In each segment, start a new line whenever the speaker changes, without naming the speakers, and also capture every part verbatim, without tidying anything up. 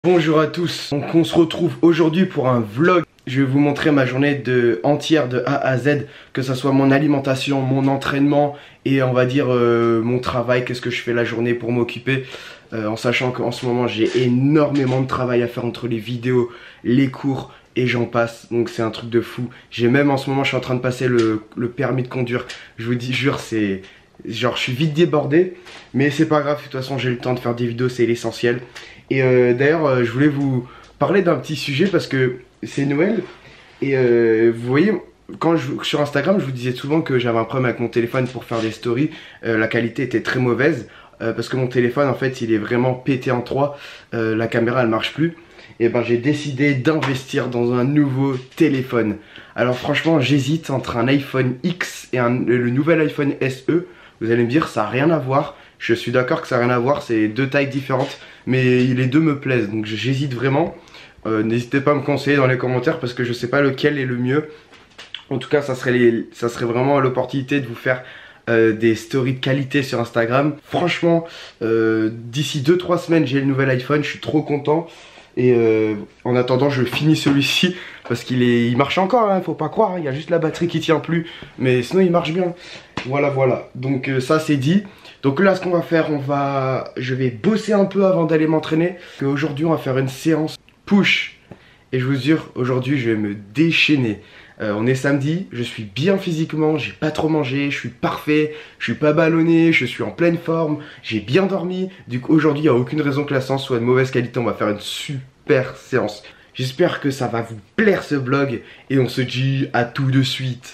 Bonjour à tous, donc on se retrouve aujourd'hui pour un vlog. Je vais vous montrer ma journée de, entière de A à Z, que ce soit mon alimentation, mon entraînement et on va dire euh, mon travail, qu'est-ce que je fais la journée pour m'occuper, euh, en sachant qu'en ce moment j'ai énormément de travail à faire entre les vidéos, les cours et j'en passe, donc c'est un truc de fou. J'ai même en ce moment, je suis en train de passer le, le permis de conduire, je vous dis, jure, c'est... Genre je suis vite débordé, mais c'est pas grave, de toute façon j'ai le temps de faire des vidéos, c'est l'essentiel. Et euh, d'ailleurs euh, je voulais vous parler d'un petit sujet parce que c'est Noël. Et euh, vous voyez, quand je, sur Instagram je vous disais souvent que j'avais un problème avec mon téléphone pour faire des stories. euh, La qualité était très mauvaise, euh, parce que mon téléphone en fait il est vraiment pété en trois. euh, La caméra elle marche plus. Et ben j'ai décidé d'investir dans un nouveau téléphone. Alors franchement j'hésite entre un iPhone X et un, le nouvel iPhone S E. Vous allez me dire, ça n'a rien à voir. Je suis d'accord que ça n'a rien à voir, c'est deux tailles différentes. Mais les deux me plaisent, donc j'hésite vraiment. Euh, N'hésitez pas à me conseiller dans les commentaires parce que je sais pas lequel est le mieux. En tout cas, ça serait, les, ça serait vraiment l'opportunité de vous faire euh, des stories de qualité sur Instagram. Franchement, euh, d'ici deux trois semaines, j'ai le nouvel iPhone, je suis trop content. Et euh, en attendant, je finis celui-ci parce qu'il est, il marche encore, hein, faut pas croire, hein, il y a juste la batterie qui tient plus. Mais sinon, il marche bien. Voilà, voilà. Donc euh, ça, c'est dit. Donc là, ce qu'on va faire, on va, je vais bosser un peu avant d'aller m'entraîner. Aujourd'hui, on va faire une séance push. Et je vous jure, aujourd'hui, je vais me déchaîner. Euh, on est samedi, je suis bien physiquement, j'ai pas trop mangé, je suis parfait, je suis pas ballonné, je suis en pleine forme, j'ai bien dormi. Du coup, aujourd'hui, il n'y a aucune raison que la séance soit de mauvaise qualité. On va faire une super séance. J'espère que ça va vous plaire ce vlog et on se dit à tout de suite.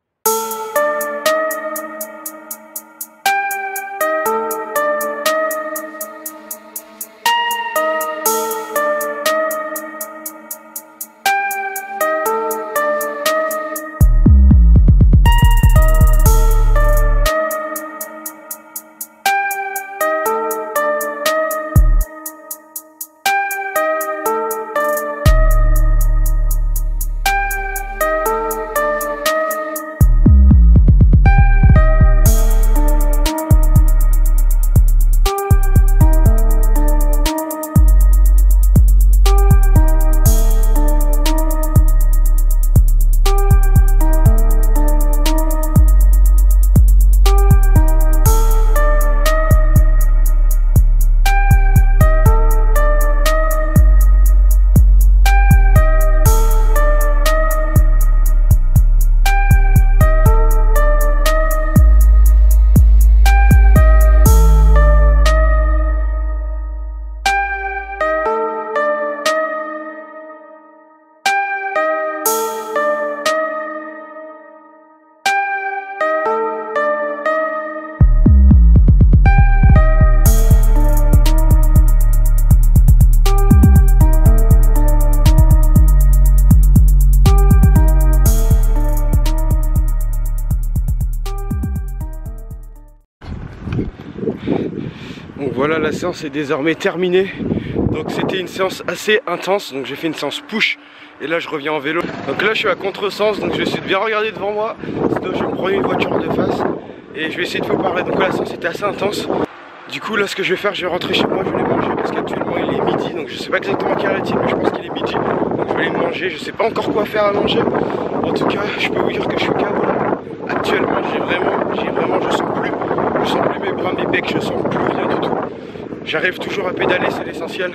Donc voilà, la séance est désormais terminée. Donc c'était une séance assez intense, donc j'ai fait une séance push et là je reviens en vélo. Donc là je suis à contresens, donc je vais essayer de bien regarder devant moi, sinon je vais me prendre une voiture de face et je vais essayer de vous parler. Donc là, la séance était assez intense. Du coup là ce que je vais faire, je vais rentrer chez moi, je vais aller manger parce qu'actuellement il est midi, donc je sais pas exactement quelle heure est-il, mais je pense qu'il est midi. Donc je vais aller manger, je sais pas encore quoi faire à manger. En tout cas je peux vous dire que je suis K O. Actuellement j'ai vraiment, j'ai vraiment, je sens plus, je sens plus mes bras, mes becs, je sens plus rien du tout. J'arrive toujours à pédaler, c'est l'essentiel.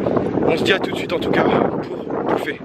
On se dit à tout de suite en tout cas pour bouffer.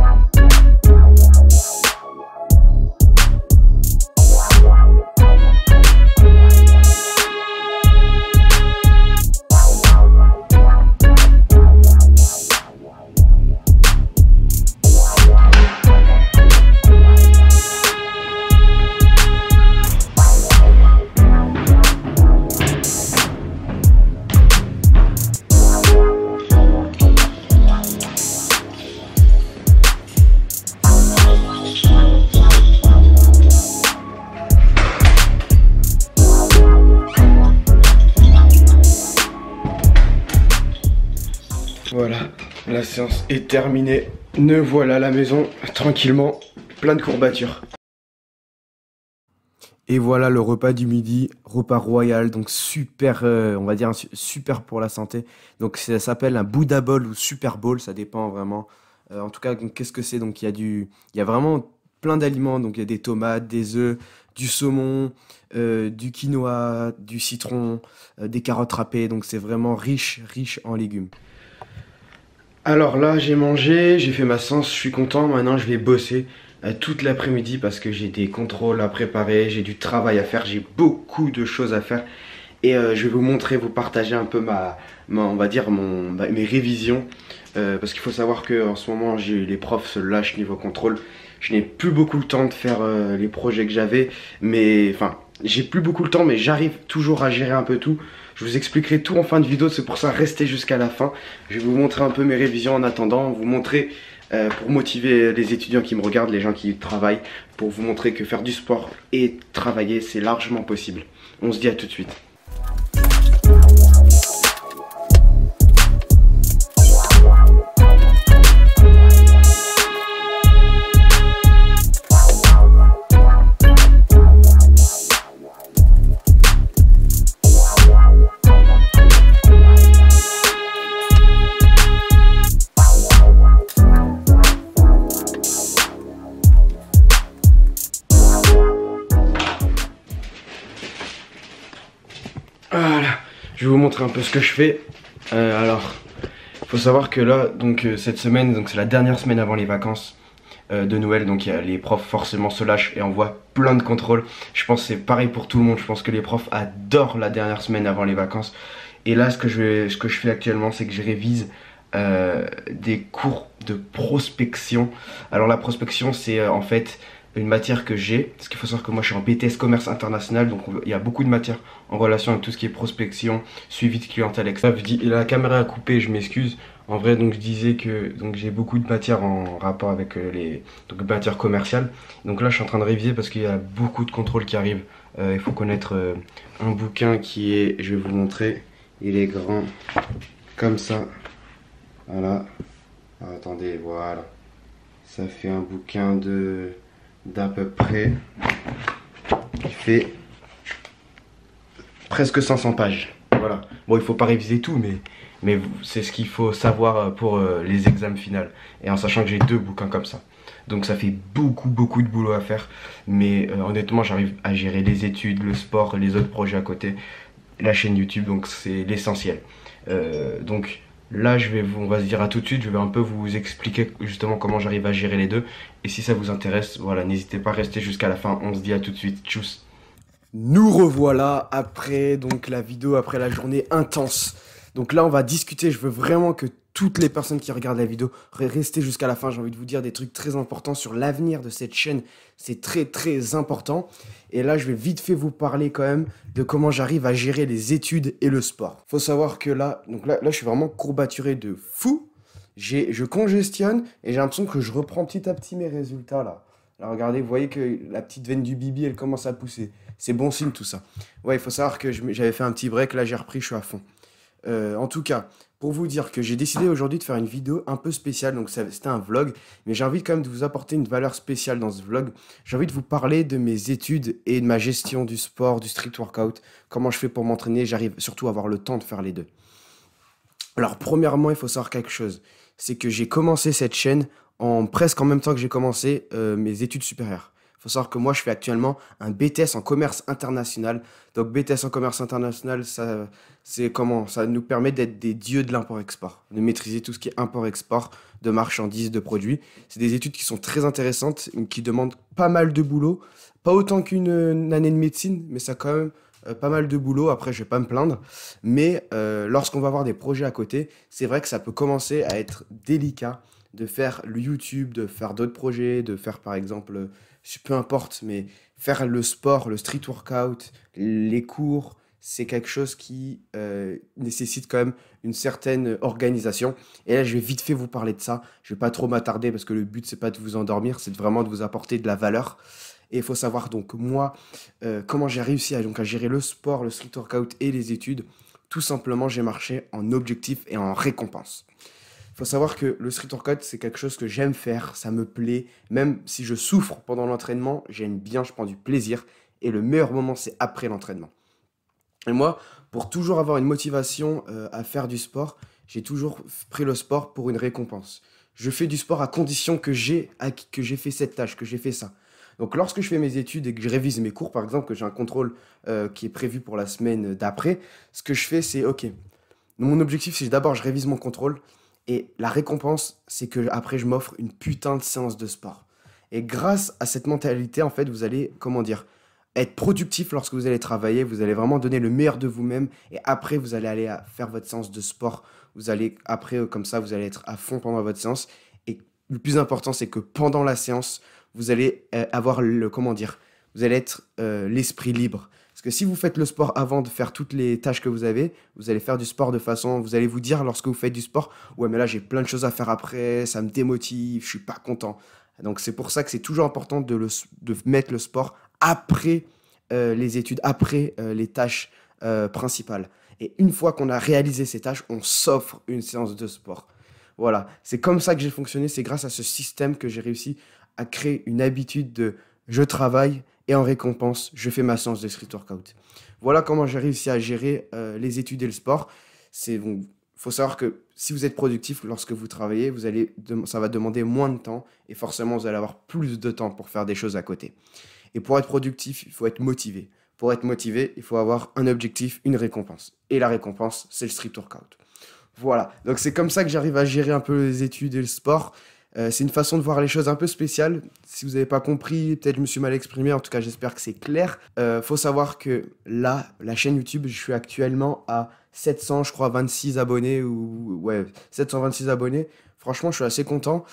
Voilà, la séance est terminée. Ne voilà la maison tranquillement, plein de courbatures. Et voilà le repas du midi, repas royal, donc super, euh, on va dire un su- super pour la santé. Donc ça s'appelle un Buddha Bowl ou Super Bowl, ça dépend vraiment. Euh, en tout cas, donc, qu'est-ce que c'est? Donc il y a du, il y a vraiment plein d'aliments. Donc il y a des tomates, des œufs, du saumon, euh, du quinoa, du citron, euh, des carottes râpées. Donc c'est vraiment riche, riche en légumes. Alors là, j'ai mangé, j'ai fait ma séance, je suis content. Maintenant, je vais bosser euh, toute l'après-midi parce que j'ai des contrôles à préparer, j'ai du travail à faire, j'ai beaucoup de choses à faire. Et euh, je vais vous montrer, vous partager un peu ma, ma- on va dire mon, ma- mes révisions. Euh, parce qu'il faut savoir que en ce moment, j'ai, les profs se lâchent niveau contrôle. Je n'ai plus beaucoup le temps de faire euh, les projets que j'avais. Mais enfin, j'ai plus beaucoup le temps, mais j'arrive toujours à gérer un peu tout. Je vous expliquerai tout en fin de vidéo, c'est pour ça restez jusqu'à la fin. Je vais vous montrer un peu mes révisions en attendant, vous montrer euh, pour motiver les étudiants qui me regardent, les gens qui travaillent, pour vous montrer que faire du sport et travailler, c'est largement possible. On se dit à tout de suite. Voilà, je vais vous montrer un peu ce que je fais. Euh, alors, il faut savoir que là, donc euh, cette semaine, donc c'est la dernière semaine avant les vacances euh, de Noël, donc y a, les profs forcément se lâchent et envoient plein de contrôles. Je pense que c'est pareil pour tout le monde. Je pense que les profs adorent la dernière semaine avant les vacances. Et là, ce que je, vais, ce que je fais actuellement, c'est que je révise euh, des cours de prospection. Alors la prospection, c'est euh, en fait une matière que j'ai, parce qu'il faut savoir que moi je suis en B T S commerce international, donc il y a beaucoup de matières en relation avec tout ce qui est prospection, suivi de clientèle, et cetera. Je dis, la caméra a coupé, je m'excuse. En vrai, donc je disais que donc j'ai beaucoup de matières en rapport avec euh, les donc, matières commerciales. Donc là, je suis en train de réviser parce qu'il y a beaucoup de contrôles qui arrivent. Euh, il faut connaître euh, un bouquin qui est, je vais vous montrer, il est grand comme ça. Voilà. Ah, attendez, voilà. Ça fait un bouquin de d'à peu près, qui fait presque cinq cents pages. Voilà. Bon, il faut pas réviser tout, mais, mais c'est ce qu'il faut savoir pour euh, les examens finales. Et en sachant que j'ai deux bouquins comme ça. Donc ça fait beaucoup, beaucoup de boulot à faire. Mais euh, honnêtement, j'arrive à gérer les études, le sport, les autres projets à côté, la chaîne YouTube, donc c'est l'essentiel. Euh, donc là, je vais vous, on va se dire à tout de suite. Je vais un peu vous expliquer justement comment j'arrive à gérer les deux. Et si ça vous intéresse, voilà, n'hésitez pas à rester jusqu'à la fin. On se dit à tout de suite. Tchuss. Nous revoilà après donc la vidéo, après la journée intense. Donc là, on va discuter. Je veux vraiment que toutes les personnes qui regardent la vidéo restent jusqu'à la fin. J'ai envie de vous dire des trucs très importants sur l'avenir de cette chaîne. C'est très, très important. Et là, je vais vite fait vous parler quand même de comment j'arrive à gérer les études et le sport. Faut savoir que là, donc là, là je suis vraiment courbaturé de fou. J'ai, je congestionne et j'ai l'impression que je reprends petit à petit mes résultats là. Là, regardez, vous voyez que la petite veine du bibi, elle commence à pousser. C'est bon signe tout ça. Ouais, il faut savoir que je- j'avais fait un petit break, là j'ai repris, je suis à fond. Euh, en tout cas, pour vous dire que j'ai décidé aujourd'hui de faire une vidéo un peu spéciale, donc ça- c'était un vlog, mais j'ai envie quand même de vous apporter une valeur spéciale dans ce vlog. J'ai envie de vous parler de mes études et de ma gestion du sport, du street workout, comment je fais pour m'entraîner, j'arrive surtout à avoir le temps de faire les deux. Alors, premièrement, il faut savoir quelque chose. C'est que j'ai commencé cette chaîne en presque en même temps que j'ai commencé euh, mes études supérieures. Il faut savoir que moi, je fais actuellement un B T S en commerce international. Donc, B T S en commerce international, ça, c'est comment? Ça nous permet d'être des dieux de l'import-export, de maîtriser tout ce qui est import-export de marchandises, de produits. C'est des études qui sont très intéressantes, qui demandent pas mal de boulot. Pas autant qu'une une année de médecine, mais ça a quand même euh, pas mal de boulot. Après, je vais pas me plaindre. Mais euh, lorsqu'on va avoir des projets à côté, c'est vrai que ça peut commencer à être délicat de faire le YouTube, de faire d'autres projets, de faire par exemple, euh, peu importe, mais faire le sport, le street workout, les cours, c'est quelque chose qui euh, nécessite quand même une certaine organisation. Et là, je vais vite fait vous parler de ça. Je vais pas trop m'attarder parce que le but, c'est pas de vous endormir, c'est vraiment de vous apporter de la valeur. Et il faut savoir donc moi, euh, comment j'ai réussi à, donc, à gérer le sport, le street workout et les études. Tout simplement, j'ai marché en objectif et en récompense. Il faut savoir que le street workout, c'est quelque chose que j'aime faire, ça me plaît. Même si je souffre pendant l'entraînement, j'aime bien, je prends du plaisir. et le meilleur moment, c'est après l'entraînement. Et moi, pour toujours avoir une motivation euh, à faire du sport, j'ai toujours pris le sport pour une récompense. Je fais du sport à condition que j'ai acquis- que j'ai fait cette tâche, que j'ai fait ça. Donc lorsque je fais mes études et que je révise mes cours, par exemple, que j'ai un contrôle euh, qui est prévu pour la semaine d'après, ce que je fais, c'est OK. Mon objectif, c'est d'abord je révise mon contrôle et la récompense, c'est que après je m'offre une putain de séance de sport. Et grâce à cette mentalité, en fait, vous allez, comment dire, être productif lorsque vous allez travailler, vous allez vraiment donner le meilleur de vous-même et après vous allez aller à faire votre séance de sport. Vous allez après euh, comme ça, vous allez être à fond pendant votre séance et le plus important, c'est que pendant la séance, vous allez euh, avoir le, comment dire, vous allez être euh, l'esprit libre. Parce que si vous faites le sport avant de faire toutes les tâches que vous avez, vous allez faire du sport de façon, vous allez vous dire lorsque vous faites du sport, ouais mais là j'ai plein de choses à faire après, ça me démotive, je suis pas content. Donc c'est pour ça que c'est toujours important de, le, de mettre le sport après euh, les études, après euh, les tâches euh, principales. Et une fois qu'on a réalisé ces tâches, on s'offre une séance de sport. Voilà, c'est comme ça que j'ai fonctionné, c'est grâce à ce système que j'ai réussi à créer une habitude de je travaille et en récompense, je fais ma séance de street workout. Voilà comment j'ai réussi à gérer euh, les études et le sport. C'est bon, faut savoir que si vous êtes productif lorsque vous travaillez, vous allez, ça va demander moins de temps et forcément vous allez avoir plus de temps pour faire des choses à côté. Et pour être productif, il faut être motivé. Pour être motivé, il faut avoir un objectif, une récompense. Et la récompense, c'est le street workout. Voilà, donc c'est comme ça que j'arrive à gérer un peu les études et le sport. Euh, c'est une façon de voir les choses un peu spéciale. Si vous n'avez pas compris, peut-être je me suis mal exprimé, en tout cas j'espère que c'est clair. Euh, faut savoir que là, la chaîne YouTube, je suis actuellement à sept cents, je crois, vingt-six abonnés, ou ouais, sept cent vingt-six abonnés. Franchement, je suis assez content.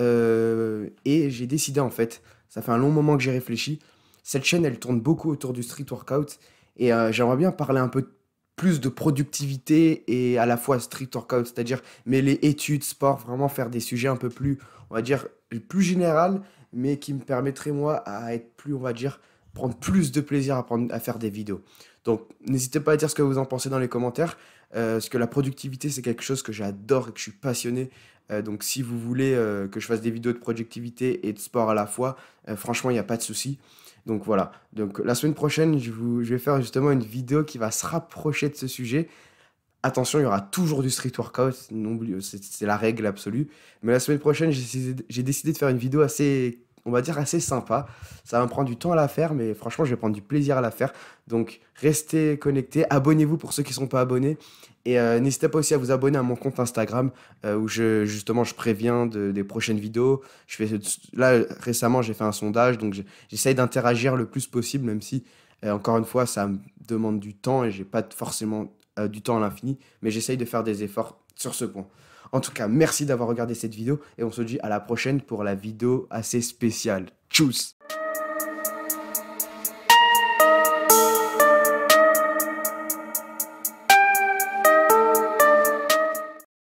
Euh, et j'ai décidé en fait, ça fait un long moment que j'ai réfléchi. Cette chaîne, elle tourne beaucoup autour du street workout. Et euh, j'aimerais bien parler un peu plus de productivité et à la fois street workout, c'est-à-dire mêler études, sport, vraiment faire des sujets un peu plus, on va dire, plus général, mais qui me permettraient moi à être plus, on va dire, prendre plus de plaisir à, prendre, à faire des vidéos. Donc n'hésitez pas à dire ce que vous en pensez dans les commentaires, euh, parce que la productivité c'est quelque chose que j'adore et que je suis passionné. Euh, donc si vous voulez euh, que je fasse des vidéos de productivité et de sport à la fois, euh, franchement il n'y a pas de souci. Donc voilà, donc la semaine prochaine, je, vous, je vais faire justement une vidéo qui va se rapprocher de ce sujet. Attention, il y aura toujours du street workout, c'est la règle absolue. Mais la semaine prochaine, j'ai décidé de faire une vidéo assez, on va dire, assez sympa. Ça va me prendre du temps à la faire, mais franchement, je vais prendre du plaisir à la faire. Donc restez connectés, abonnez-vous pour ceux qui ne sont pas abonnés. Et euh, n'hésitez pas aussi à vous abonner à mon compte Instagram euh, où je, justement je préviens de, des prochaines vidéos. Je fais, là, récemment, j'ai fait un sondage, donc j'essaye d'interagir le plus possible, même si, euh, encore une fois, ça me demande du temps et j'ai pas forcément euh, du temps à l'infini, mais j'essaye de faire des efforts sur ce point. En tout cas, merci d'avoir regardé cette vidéo et on se dit à la prochaine pour la vidéo assez spéciale. Tchuss!